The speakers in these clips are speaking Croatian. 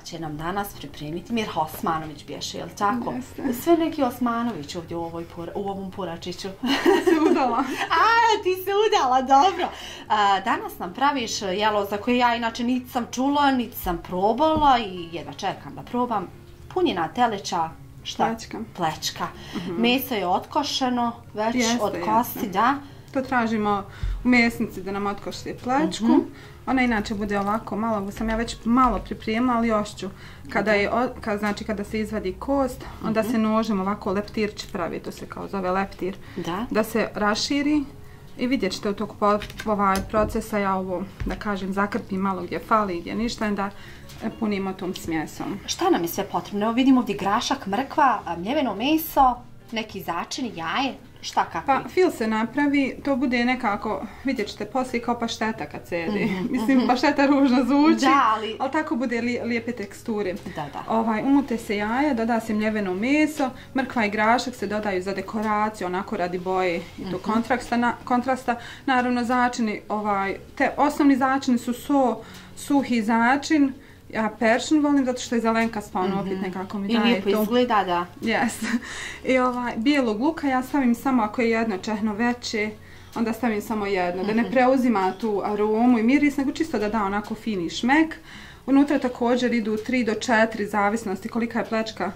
će nam danas pripremiti Mirha Osmanović bješe, jel tako? Jeste. Sve neki Osmanović ovdje u ovom Puračiću. Se udala. A, ti se udala, dobro. Danas nam praviš jelo za koje ja inače niti sam čula, niti sam probala i jedva čekam da probam. Punjena teleća, šta? Plečka. Plečka. Meso je otkošeno, već od kosti, da. To tražimo u mesnici da nam otkoši plečku. Ona inače bude ovako, malo sam ja već malo pripremila, ali još ću. Kada se izvadi kost, onda se nožem ovako leptirč pravi, to se kao zove leptir. Da se raširi i vidjet ćete u toku procesa ja ovo, da kažem, zakrpim malo gdje fali, gdje ništa, da punimo tom smjesom. Šta nam je sve potrebno? Evo vidimo ovdje grašak, mrkva, mljeveno meso, neki začini, jaje. Šta kako? Pa fil se napravi, to bude nekako, vidjet ćete, poslije kao pašteta kad se jede. Mislim, pašteta ružno zvuči, ali tako bude lijepe teksture. Umute se jaje, doda se mljeveno meso, mrkva i grašak se dodaju za dekoraciju, onako radi boje i to kontrasta. Naravno, začini, osnovni začini su suhi začin. Ja peršun volim zato što je zelenkast, ono opet nekako mi daje to. I lijepo izgleda, da. Yes. I bijelog luka ja stavim samo ako je jedno čehno veće, onda stavim samo jedno, da ne preuzima tu aromu i miris, nego čisto da da onako fini šmek. Unutra također idu 3 do 4, zavisnosti kolika je plečka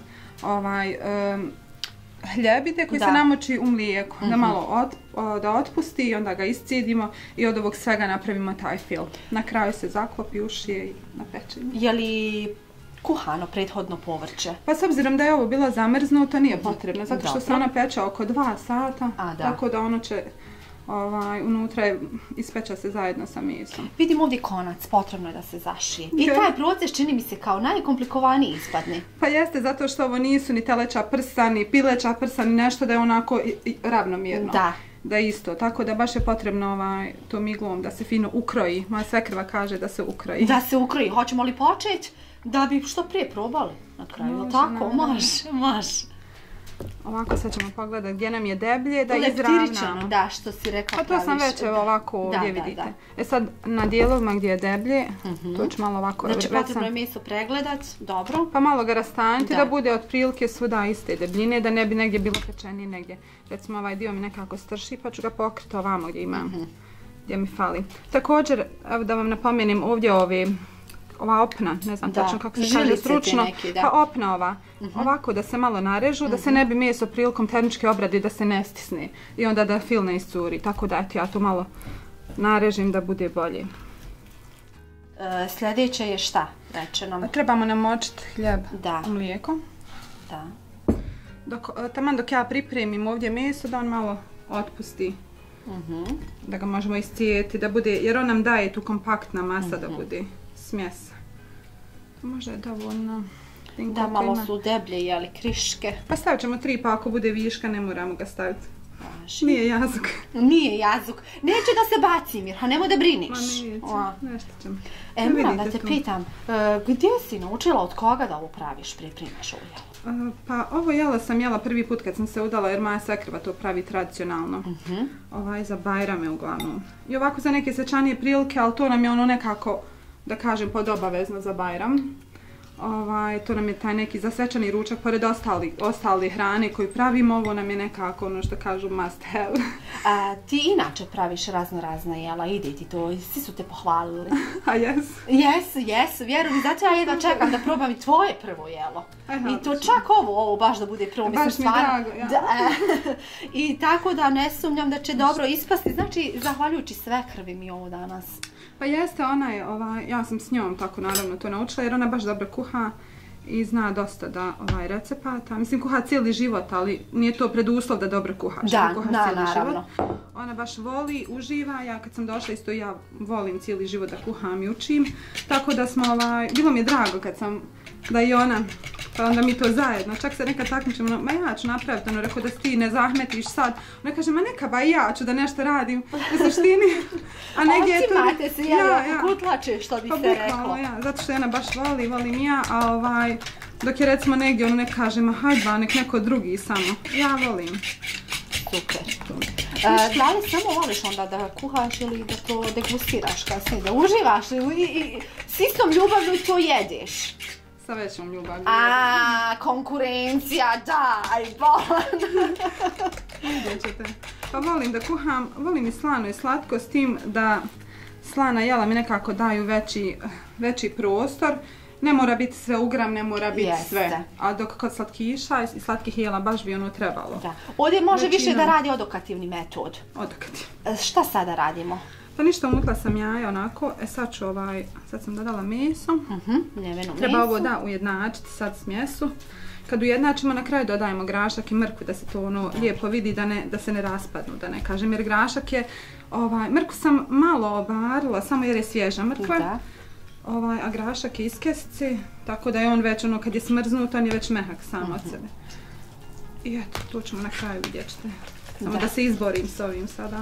hljebite koji se namoči u mlijeku, da malo da otpusti i onda ga iscijedimo i od ovog svega napravimo taj fil. Na kraju se zaklopi, ušije i napečemo. Je li kuhano prethodno povrće? Pa s obzirom da je ovo bilo zamrznuto, nije potrebno, zato što se ona peče oko 2 sata, tako da ono će unutra ispeća se zajedno sa mesom. Vidim ovdje konac, potrebno je da se zašije. I taj proces čini mi se kao najkomplikovaniji ispadne. Pa jeste, zato što ovo nisu ni teleća prsa, ni pileća prsa, ni nešto da je onako ravnomjerno. Da isto, tako da baš je potrebno tom iglom da se fino ukroji. Moja svekrva kaže da se ukroji. Da se ukroji, hoćemo li početi da bi što prije probali na kraju, tako? Može. Ovako sad ćemo pogledati gdje nam je deblje, da izravnamo. Da, što si rekla. Pa to sam već ovako ovdje vidite. E sad na dijelovima gdje je deblje, to ću malo ovako... Znači potrebno je meso pregledat, dobro. Pa malo ga rastanjiti da bude otprilike svuda iste debljine, da ne bi negdje bilo pečenije negdje. Recimo ovaj dio mi nekako strši pa ću ga pokriti ovamo gdje imam, gdje mi fali. Također, evo da vam napomenem ovdje ova opna, ne znam tačno kako se kaže stručno, pa opna ova, ovako da se malo narežu, da se ne bi meso prilikom termičke obrade da se ne stisne i onda da fil ne iscuri, tako da ja to malo narežim da bude bolje. Sljedeće je šta rečeno? Trebamo namočiti hljeb u mlijeko. Taman dok ja pripremim ovdje meso da on malo otpusti, da ga možemo iscijeti, da bude, jer on nam daje tu kompaktna masa da bude smjesa. Možda je dovoljno. Da, malo su deblje, jeli, kriške. Pa stavit ćemo 3, pa ako bude viška ne moramo ga staviti. Nije jazuk. Nije jazuk. Neće da se baci, Mirha, nemoj da briniš. Ma neće, nešto ćemo. Moram da te pitam, gdje si naučila od koga da ovo praviš, pripremaš ovo jelo? Pa ovo jelo sam jela prvi put kad sam se udala jer moja svekrva to pravi tradicionalno. Za Bajrame uglavnom. I ovako za neke svečanije prilike, ali to nam je ono nekako, da kažem, podobavezno za Bajram. To nam je taj neki za svečani ručak, pored ostali hrane koju pravimo, ovo nam je nekako ono što kažu must have. Ti inače praviš razna jela, ide ti to, svi su te pohvalili. A jesu? Jesu, vjerujem, zato ja jedva čekam da probam i tvoje prvo jelo. I to čak ovo baš da bude prvo, mislim stvarno. Baš mi je drago, I tako da ne sumnjam da će dobro ispasti, znači zahvaljujući svekrvi mi ovo danas. Pa jeste, ona je, ja sam s njom tako naravno to naučila jer ona baš dobro kuha i zna dosta recepata. Mislim, kuha cijeli život, ali nije to preduslov da dobro kuhaš. Da, naravno. Ona baš voli, uživa, ja kad sam došla isto ja volim cijeli život da kuham i učim. Tako da smo, bilo mi je drago kad sam, da i ona, pa onda mi to zajedno, čak se nekad takmičemo, ma ja ću napraviti, ono, rekao da ti ne zahmetiš sad. Ona kaže, ma neka ba ja ću da nešto radim u suštini. Otimate se, kutlače, što bi se reklo. Zato što ona baš voli, volim ja, a dok je recimo negdje, ono ne kaže, ma hajde ba, nek neko drugi samo. Ja volim. Super. Da li samo voliš onda da kuhaš ili da to degustiraš kasnije, da uživaš i s istom ljubavlju to jedeš? sa većom ljubavi. Konkurencija, daj, bolan. Vidjet ćete. Pa volim da kuham, volim i slano i slatko, s tim da slana jela mi nekako daju veći prostor. Ne mora biti sve ugram, ne mora biti sve. A dok kod slatkiša i slatkih jela baš bi ono trebalo. Da. Ovdje može više da radi odokativni metod. Odokativni. Šta sada radimo? Pa ništa, umutla sam jaja onako. Sad ću sad sam dodala meso. Ljeveno meso. Treba ovo ujednačiti sad smjesu. Kad ujednačimo, na kraju dodajemo grašak i mrkvu da se to ono lijepo vidi, da se ne raspadnu, da ne kažem. Jer grašak je, mrkvu sam malo obarila, samo jer je svježa mrkva. A grašak je iz kesice, tako da je on već ono kad je smrznut, on je već mehak sam od sebe. I eto, tu ćemo na kraju vidjet ćete. Samo da se izborim s ovim sada.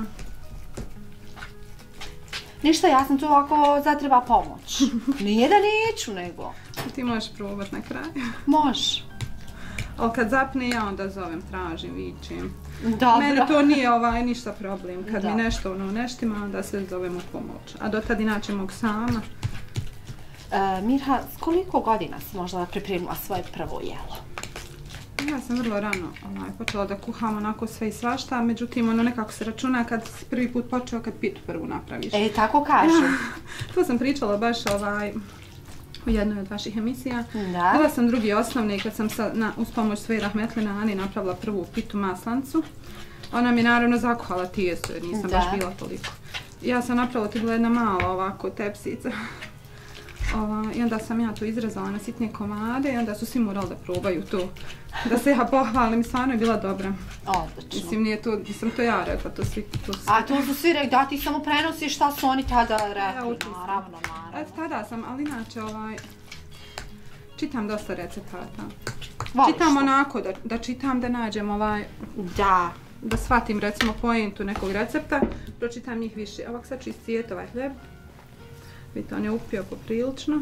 Ništa, ja sam tu ovako zatreba pomoć. Nije da neću, nego. Ti možeš probat na kraju. Može. Ali kad zapne ja onda zovem, tražim, vičim. Dobro. Mene to nije ništa problem. Kad mi nešto ne štima, onda se zovem u pomoć. A dotad inače mogu sama. Mirha, s koliko godina si možda pripremila svoje prvo jelo? Ja sam vrlo rano počela da kuham onako sve i svašta, međutim ono nekako se računa kad si prvi put počeo kad pitu prvu napraviš. Tako kažu. To sam pričala baš u jednoj od vaših emisija. Bila sam drugi osnovni kad sam uz pomoć svoje rahmetline Ani napravila prvu pitu maslancu. Ona mi je naravno zakuhala tijesto jer nisam baš bila toliko. Ja sam napravila, to je bila jedna mala ovako tepsica. I onda sam ja to izrezala na sitne komade i onda su svi morali da probaju to. Da se ja pohvalim, stvarno je bila dobra. Odlično. Mislim, nisam to ja rekla, to svi... A to su svi rekli, da ti samo prenosiš šta su oni tada rekli, naravno. Eto, tada sam, ali inače čitam dosta recepata. Čitam onako, da čitam, da nađem da shvatim recimo poentu nekog recepta, pročitam njih više. Ovak sad ću iscijeti ovaj hljeb. Vidite, on je upio poprilično.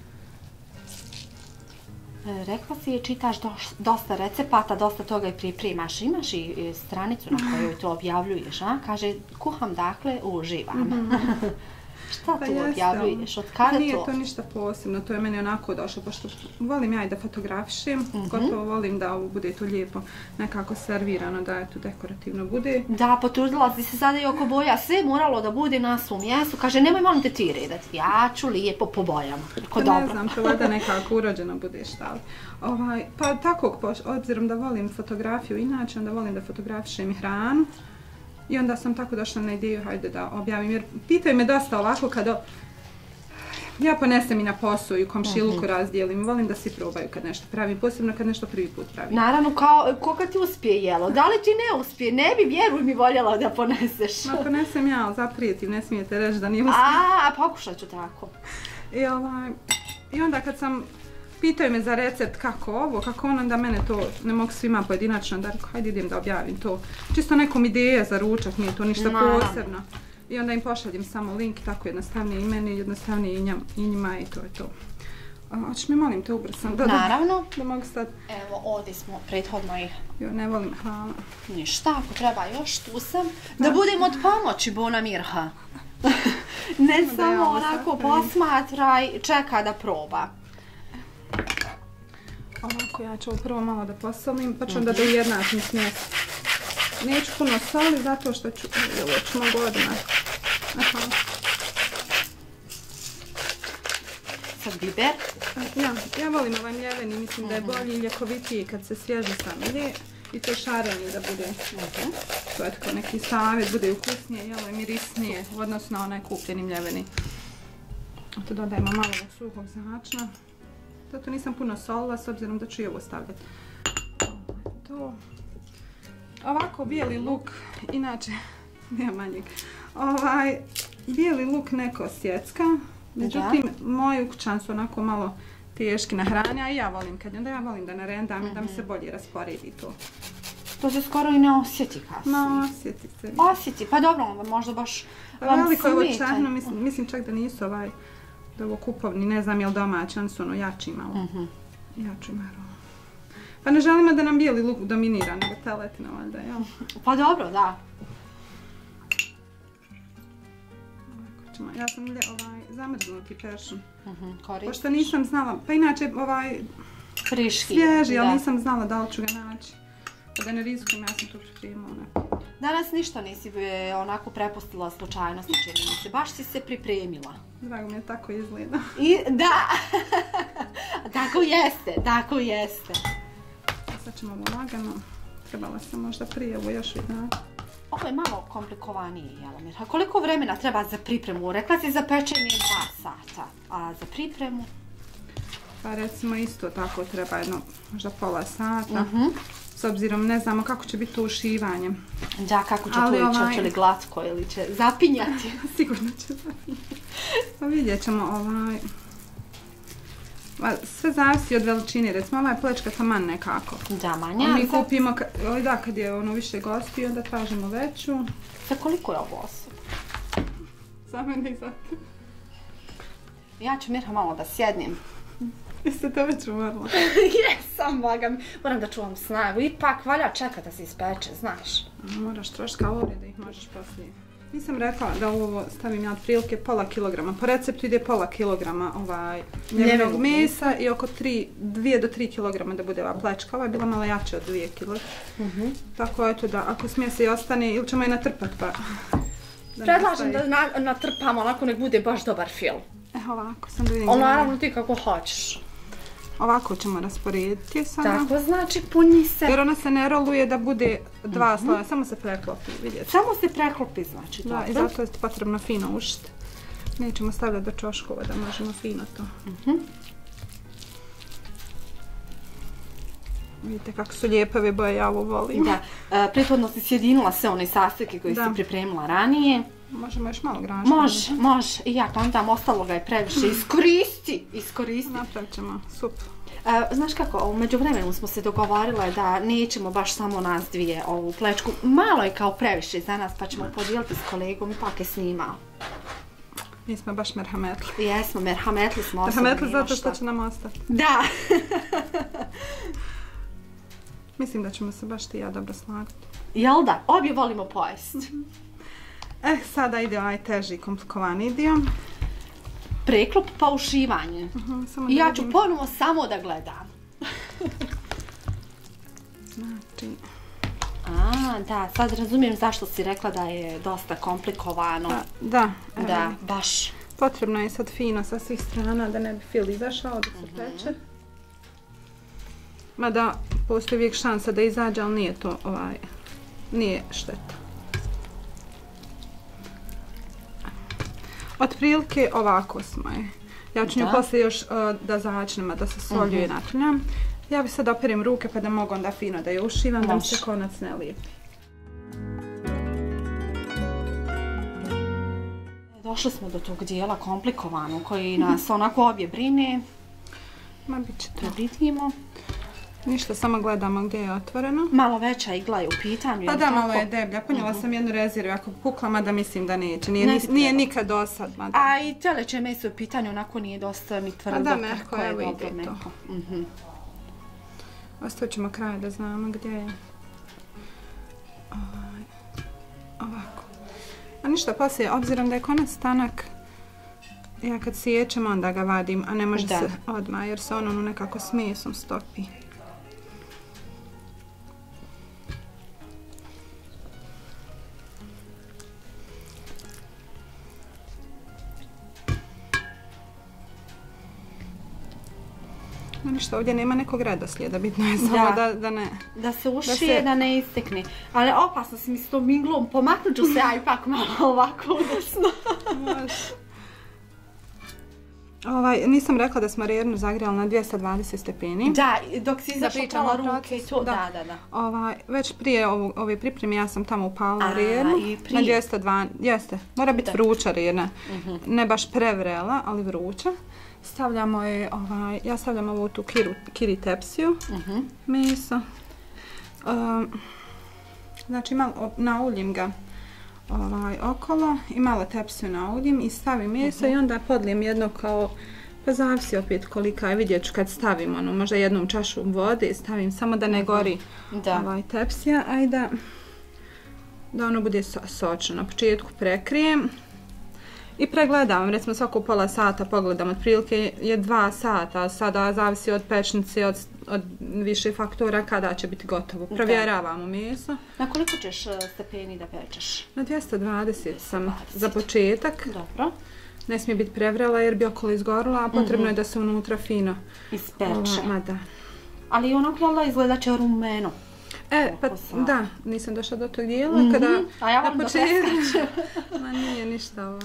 Rekla si je čitaš dosta recepata, dosta toga i pripremaš. Imaš i stranicu na kojoj to objavljuješ, a? Kaže, kuham dakle, uživam. Šta tu objavljuješ? Od kada to? Nije to ništa posebno, to je meni onako došlo, pošto volim ja i da fotografišem, gotovo volim da ovo bude tu lijepo nekako servirano, da je tu dekorativno bude. Da, potrudila si se sada i oko boja, sve moralo da bude na svom mjestu, kaže nemoj molim te ti redati, ja ću lijepo po bojama. Ne znam, to da nekako urođeno bude šta. Pa tako, obzirom da volim fotografiju inače, onda volim da fotografišem i hranu. I onda sam tako došla na ideju, hajde da objavim, jer pitaju me dosta ovako kada ja ponesem i na posao i u komšiluku razdijelim, volim da svi probaju kad nešto pravim, posebno kad nešto prvi put pravim. Naravno, ko kad ti uspije jelo, da li ti ne uspije, ne bi vjeruj mi voljela da poneseš. Ma ponesem ja, ali zaprijetim, ne smijete reći da nije uspije. Pokušat ću tako. I onda kad sam pitaju me za recept kako ovo, kako ono, da mene to ne mogu svima pojedinačno, da rekao, hajde idem da objavim to. Čisto nekom ideja za ručak, nije to ništa posebno. I onda im pošaljem samo link, tako jednostavnije i meni, jednostavnije i njima i to je to. Hoćeš mi molim te ubrsam? Naravno. Da mogu sad... Evo, ovdje smo prethodno i... Jo, ne volim, hvala. Ništa, ako treba još, tu sam. Da budem od pomoći, Bona Mirha. Ne samo onako posmatraj, čeka da proba. Ovako, ja ću ovo prvo malo da posolim, pa ću onda da ujednačim smjes. Neću puno soli, zato što ću, ovo ću mogu odmah. Sad biber? Ja volim ovaj mljeveni, mislim da je bolji i ljekovitiji kad se svježe samlje. I to šarenje da bude, to je tako neki savjet, bude ukusnije, jelo i mirisnije, u odnosu na onaj kupljeni mljeveni. To dodajemo malo suhog začna. Zato nisam puno solila, s obzirom da ću i ovo stavljati. Ovako, bijeli luk, inače, nema manjeg, bijeli luk neko sjecka, međutim, moji ukućan su onako malo teški na hrani, a ja volim kad onda ja volim da narendam i da mi se bolje rasporedi to. To se skoro i ne osjeti kasnije. No, osjeti se. Osjeti, pa dobro, možda baš vam veliko je ovo čarno, mislim čak da nisu da ovo kupovni, ne znam je li domaći, oni su ono jači malo. Jači malo. Pa ne želimo da nam bijeli luk dominira, nego teletina valjda, jel? Pa dobro, da. ćemo, ja sam zamrznuti peršun. Koristiš? Pošto nisam znala, pa inače svježi, ali nisam znala da li ću ga naći. Pa da ne rizikujem, ja sam to pripremila. Danas ništa nisi onako prepustila slučajnosti, čini mi se. Baš si se pripremila. Drago mi je, tako izgleda. Da! Tako jeste. Sad ćemo ovo lagano. Trebala sam možda prije ovo još vidjeti. Ovo je malo komplikovanije, Jelomir. A koliko vremena treba za pripremu? Rekla si za pečenje 2 sata, a za pripremu? Pa recimo isto tako treba jedno, možda pola sata. S obzirom ne znamo kako će biti to ušivanje. Da, kako će to ići, hoće li glatko ili će zapinjati? Sigurno će zapinjati. Pa vidjet ćemo sve zavisi od veličine, recimo ova je plečka taman nekako. Da, manja. Mi kupimo, kad je više gosti, onda tražimo veću. Za koliko je ovo osoba? Za mene i za te. Ja ću Mirha malo da sjednim. Jeste to već umorila? Jesam, moram da čuvam snagu. Ipak valja čekati da se ispeče, znaš. Moraš trošiti kalorije da ih možeš poslije. Nisam rekla da ovo stavim ja otprilike pola kilograma. Po receptu ide pola kilograma mljevenog mesa i oko 2 do 3 kilograma da bude ova plečka. Ova je bila malo jača od 2 kg. Tako eto da, ako smije se i ostane, ili ćemo je natrpati pa... Predlažem da natrpamo, onako nek bude baš dobar film. Ovako sam da vidim. Naravno ti kako hoćeš. Ovako ćemo rasporediti sada. Tako znači punji se. Jer ona se ne roluje da bude 2 sloja, samo se preklopi, vidjeti. Samo se preklopi znači. Da, i zato je potrebno fino ušiti. Nećemo stavljati do čoškova da možemo fino to. Vidite kako su lijepe ove boje, ja ovo volim. Da, prethodno si sjedinila sve one sastojke koje si pripremila ranije. Možemo još malo graška. Može. I ja kondam, ostalo ga je previše. Iskoristi. Napravit ćemo sup. Znaš kako, u međuvremenu smo se dogovorile da nećemo baš samo nas dvije ovu plečku. Malo je kao previše za nas, pa ćemo podijeliti s kolegom, ipak je snimao. Mi smo baš merhametli. Jesmo, merhametli smo. Merhametli zato što će nam ostati. Da. Mislim da ćemo se baš ti i ja dobro slagati. Jel da? Obje volimo pojesti. Sada ide ovaj teži, komplikovaniji dio. Preklop pa ušivanje. I ja ću ponovo samo da gledam. Znači... Da, sad razumijem zašto si rekla da je dosta komplikovano. Da. Da, baš. Potrebno je sad fino sa svih strana da ne bi fil izašao, da se peče. Mada postoji uvijek šansa da izađe, ali nije to nije šteta. Otprilike ovako smo je. Ja ću nju poslije još da začnemo, da se solju i natrljam. Ja bi sad operim ruke pa da mogu onda fino da je ušivam, da mi se konac ne lijepi. Došli smo do tog dijela komplikovanog koji nas onako obje brine. Ma bit će to. Da vidimo. Ništa, samo gledamo gdje je otvoreno. Malo veća igla je u pitanju. Pa da, malo je deblja. Ponijela sam jednu rezervu, ako pukla, mada mislim da neće. Nije nikad dosad. A i teleće meso u pitanju, onako nije dosta ni tvrdo. Pa da, mehko, evo ide to. Ostavit ćemo kraj da znamo gdje je. Ovako. A ništa, poslije, obzirom da je konac tanak, ja kad siječem onda ga vadim, a ne može se odmah, jer se ono nekako s mesom stopi. Ništa, ovdje nema nekog redoslijeda, bitno je samo da ne... Da se ušije, da ne istekne. Ali opasno si mi s tom iglom, pomaknut ću se ja ipak malo ovako udesno. Nisam rekla da smo rernu zagrijali na 220 stepeni. Da, dok si zapričala ruke i to. Da. Već prije ove pripreme ja sam tamo upalila rernu na 220. Jeste, mora biti vruća rerna. Ne baš prevrela, ali vruća. Stavljamo je, ja stavljam ovu tu kiri tepsiju, meso. Znači nauljim ga okolo i malo tepsiju nauljim i stavim meso i onda podlijem jedno kao, pa zavisi opet kolika je, vidjet ću kad stavim možda jednom čašu vode i stavim samo da ne gori tepsija, a i da ono bude sočno. Na početku prekrijem I pregledavam, recimo svako pola sata pogledam, otprilike je 2 sata, sada zavisi od pečnice, od više faktora kada će biti gotovo. Provjeravamo meso. Na koliko ćeš stepeni da pečeš? Na 220 sam za početak. Dobro. Ne smije biti prevrela jer bi okolo izgorila, a potrebno je da se unutra fino ispeče. Da. Ali onako jel izgleda će rumeno. Pa da, nisam došla do tog dijela kada... A ja vam dopreskačem. Ma nije ništa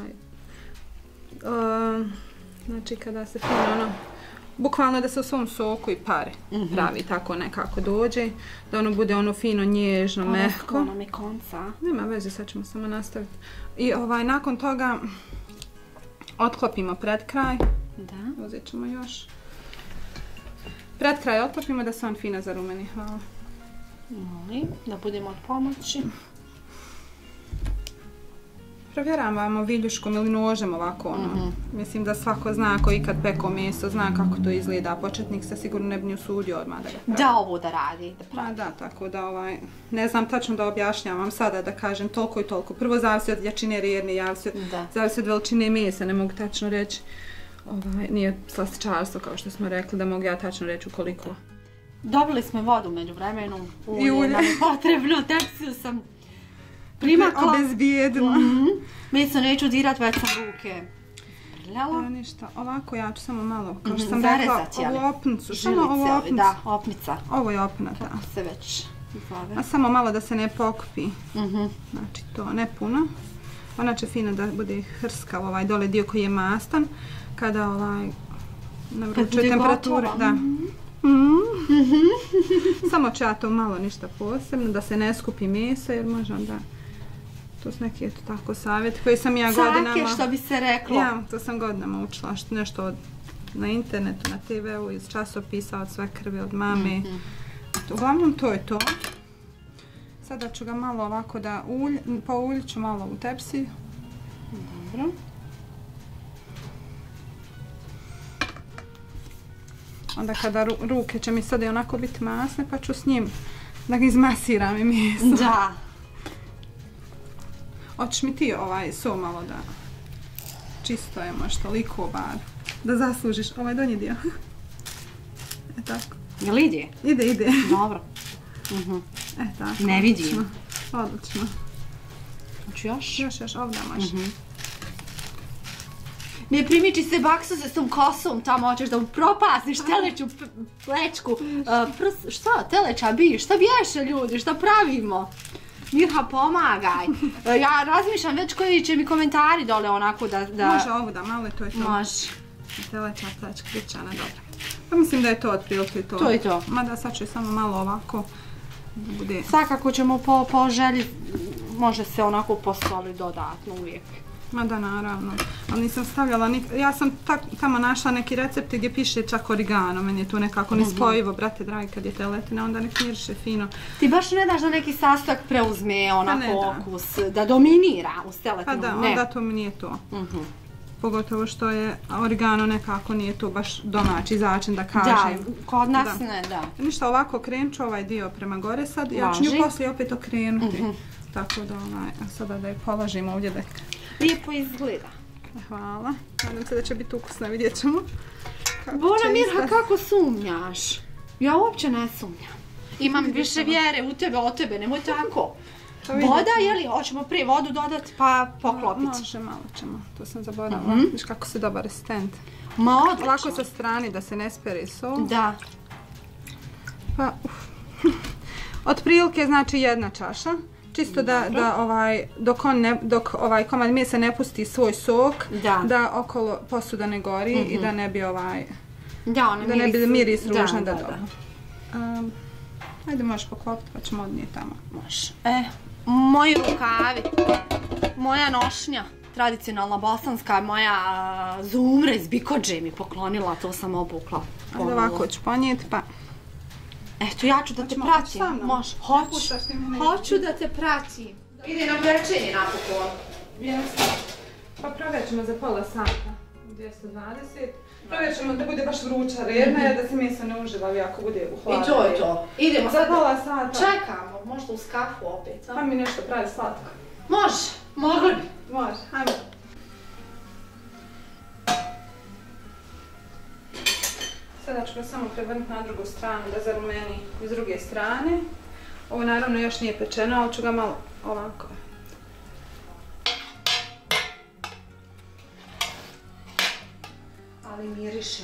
znači kada se fino bukvalno da se u svom soku i pare pravi, tako nekako dođe, da ono bude ono fino, nježno, mehko. Ono mi konca. Nema veze, sad ćemo samo nastaviti. I nakon toga otklopimo pred kraj. Da. Uzet ćemo još. Pred kraj otklopimo da se on fino zarumeni. Hvala. Molim, da budemo od pomoći. Provjeravamo viljuškom ili nožem ovako Mislim da svako zna ko ikad peko meso, zna kako to izgleda. Početnik se sigurno ne bi ni usudio odmah da ga pravi. Da ovo da radi. Da, tako da ne znam tačno da objašnjavam sada da kažem toliko i toliko. Prvo zavisi od jačine rerne, zavisi od veličine mesa, ne mogu tačno reći. Nije slastičarstvo kao što smo rekli da mogu ja tačno reći ukoliko. Dobili smo vodu među vremenom. Ulje nam je potrebno, tepsiju sam primakla. Obezbijedila. Meso neću dirat, već sam ruke prljala. Ništa, ovako ja ću samo malo, kao što sam rekla, ovu opnicu. Samo ovu opnicu. Da, opnica. Ovo je opna, da. Kako se već zove. A samo malo da se ne pokupi. Znači to, ne puno. Ona će fino da bude hrskav, dole dio koji je mastan. Kada na vrućoj temperaturi. Da. Samo ću ja to malo ništa posebno, da se ne skupi meso, jer može onda... To su neki tako savjeti koji sam ja godinama... Cake, što bi se reklo. Ja, to sam godinama učila, nešto na internetu, na TV-u, iz časopisa, od sve krvi, od mame. Uglavnom to je to. Sada ću ga malo ovako da pouljit ću malo u tepsi. Dobro. Onda kada ruke će mi sada i onako biti masne, pa ću s njim da ga izmasiram i meso. Da. Hoćeš mi ti so malo da čisto je možda toliko bar. Da zaslužiš donji dio. Tako. Jel ide? Ide. Dobro. Tako. Ne vidim. Odlično. Hoću još? Još, ovdje može. Ne primiči se baksu sa tom kosom, tamo hoćeš da upropasiš teleću plečku. Šta, teleća bi? Šta biješe ljudi? Šta pravimo? Mirha, pomagaj. Ja razmišljam već koji će mi komentari dole onako da... Može ovu da malo i to je to. Može. Teleća plečka, kričana, dobro. Pa mislim da je to otprilike to. To je to. Mada sad ću samo malo ovako da bude... Svakako ćemo po želji, može se onako posoliti dodatno uvijek. Ma da, naravno. Ali nisam stavljala ja sam tamo našla neki recepti gdje piše čak origano. Meni je to nekako nespojivo, brate dragi, kad je teletina, onda nek miriše fino. Ti baš ne daš da neki sastojak preuzme onako okus, da dominira uz teletinu? Pa da, onda to mi nije to. Pogotovo što je origano nekako nije to baš domaći začin da kažem. Da, kod nas ne, da. Ništa, ovako krenut ću ovaj dio prema gore sad. Ja ću nju poslije opet okrenuti. Tako da sada da je položimo ovdje da... Lijepo izgleda. Hvala. Nadam se da će biti ukusna, vidjet ćemo. Bona Mirha, kako sumnjaš? Ja uopće ne sumnjam. Imam više vjere u tebe, od tebe, nemoj tako. Voda, jeli? Hoćemo prije vodu dodati pa poklopiti. Može, malo ćemo. To sam zaboravila. Viš kako se dobar resistent. Ma odlično. Lako sa strani da se ne spere sol. Da. Pa, otprilike znači 1 čaša. Čisto dok ovaj komad mesa ne pusti svoj sok, da okolo posuda ne gori i da ne bi da ne bi miris ružan da dobro. Ajde, možeš poklopiti pa ćemo odnijeti tamo. Može. Moji rukavi, moja nošnja, tradicionalna bosanska, moja zumra iz Bikođe mi poklonila, to sam obukla. Ajde, ovako ću ponijeti pa... Eto, ja ću da te pratim. Može. Hoću da te pratim. Ide nam pečenje napokon. Pa provjećemo za pola sata. 220. Provjećemo da bude baš vruća redna, jer da se meso ne uživa ako bude u hladu. I to je to. Idemo za pola sata. Čekamo, možda uz kafu opet. Pa mi nešto pravi slatko. Može, mogli bi. Može, hajmo. Sada ću ga samo prevrnuti na drugu stranu da zarumeni iz druge strane. Ovo naravno još nije pečeno, ali ću ga malo ovako. Ali miriši.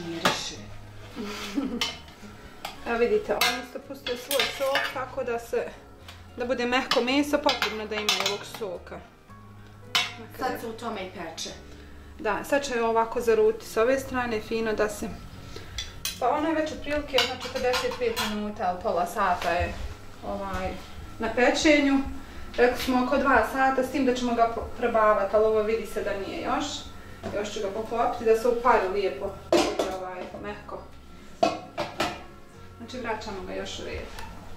Evo vidite, on isto pustio svoj sok, tako da bude mehko meso, potrebno da ima ovog soka. Sad se u tome i peče. Da, sad će ovako zaruti s ove strane, fino da se... Pa ono je već otprilike 45 minuta, ali pola sata je na pečenju. Rekli smo oko 2 sata, s tim da ćemo ga probavati, ali ovo vidi se da nije još. Još ću ga poklopiti da se upari lijepo, mehko. Znači vraćamo ga još u red.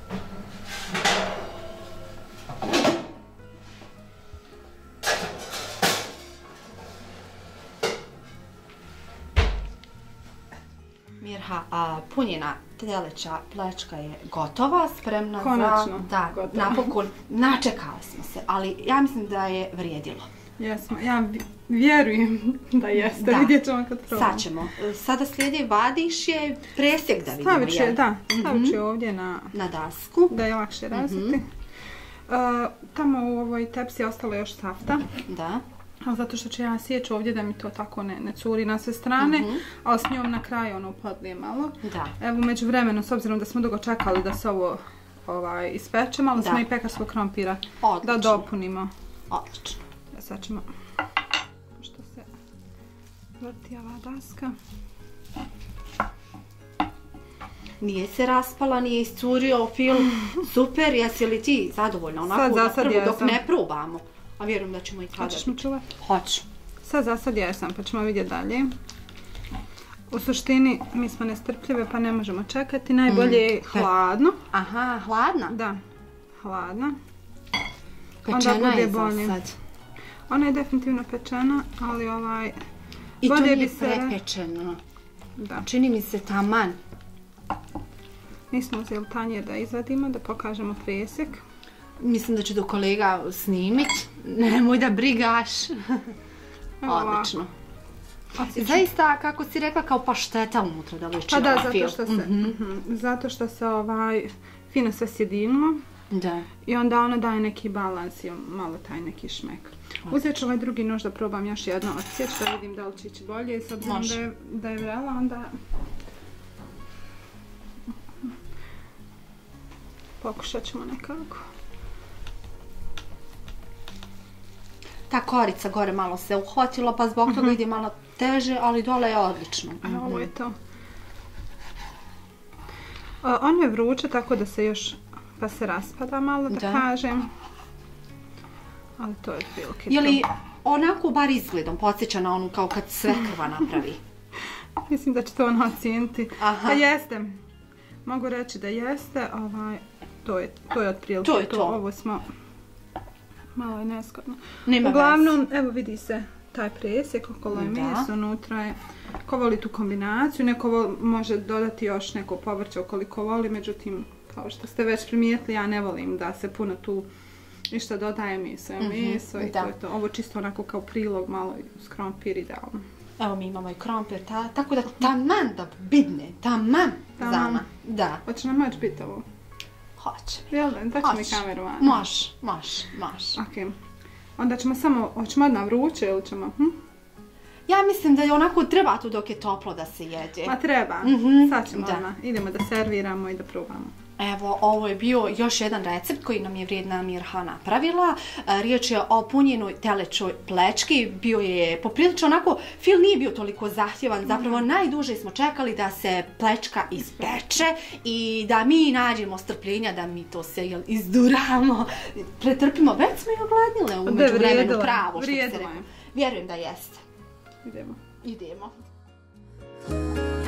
Mirha, punjena teleća plečka je gotova, spremna konačno, za... Napokon, načekali smo se, ali ja mislim da je vrijedilo. Jesmo, ja vjerujem da jeste, vidjet ćemo kad probamo. Sad ćemo. Sada slijedi vadiš je presjek da vidimo. Stavit ću ovdje na dasku. Da je lakše raziti. Tamo u ovoj tepsi je ostalo još safta. Da. Zato što ću ja sjeći ovdje da mi to tako ne curi na sve strane, ali s njom na kraju podlije malo. Evo među vremenu, s obzirom da smo dugo čekali da se ovo ispeče, malo smo i pekarskog krompira da dopunimo. Odlično. Sad ćemo, pošto se vrti ova daska. Nije se raspala, nije iscurio film. Super, jesi li ti zadovoljna? Onako dok ne probamo. A vjerujem da ćemo i tada. Hoćeš mi čuvati? Hoću. Sad za sad jesam, pa ćemo vidjeti dalje. U suštini mi smo nestrpljive pa ne možemo čekati. Najbolje je hladno. Aha, hladna? Da, hladna. Pečena je za sad. Ona je definitivno pečena, ali i to nije prepečeno. Da. Čini mi se taman. Mi smo uzeli tanjer da izvadimo, da pokažemo presjek. Mislim da će do kolega snimit. Nemoj da brigaš. Odlično. Zaista, kako si rekla, kao pašteta unutra da liči na film. Zato što se fino sve sjedinilo. Da. I onda ona daje neki balans i malo taj neki šmek. Uzet ću ovaj drugi nož da probam još jedno odsjeć, da vidim da li će ići bolje. S obzirom da je vrela, onda pokušat ćemo nekako. Ta korica gore malo se uhvatila, pa zbog toga ide malo teže, ali dole je odlično. Ovo je to. On je vruće, tako da se još, pa se raspada malo, da kažem. Ali to je otprilike to. Je li onako bar izgledom podsjeća na onu kao kad svekrva napravi? Mislim da će to ona ocijeniti. Pa jeste. Mogu reći da jeste. To je otprilike to. Ovo smo... Malo je neskodno. Uglavnom, evo vidi se taj presjek, okolo je meso, unutra je. Ko voli tu kombinaciju, neko može dodati još neko povrće ukoliko voli, međutim, kao što ste već primijetili, ja ne volim da se puno tu ništa dodaje meso i to je to. Ovo čisto onako kao prilog, malo uz krompir idealno. Evo mi imamo i krompir, tako da taman da bidne, taman za nama. Da. Hoće nam moći biti ovo? Hoće. Jel da, daći mi kameru van. Moš. Ok. Onda ćemo hoćemo odmah vruće ili ćemo? Ja mislim da je onako treba tu dok je toplo da se jede. Ma treba. Sad ćemo odmah. Idemo da serviramo i da probamo. Evo, ovo je bio još jedan recept koji nam je vrijedna Mirha napravila. Riječ je o punjenoj telećoj plečki. Bio je poprilično onako, film nije bio toliko zahtjevan. Zapravo najduže smo čekali da se plečka ispeče i da mi nađemo strpljenja da mi to se izduramo, pretrpimo. Već smo i ogladnile u međuvremenu pravo, što se rekao. Vjerujem da jeste. Idemo.